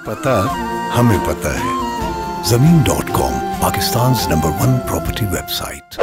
पता हमें पता है। Zameen.com, Pakistan's #1 property website.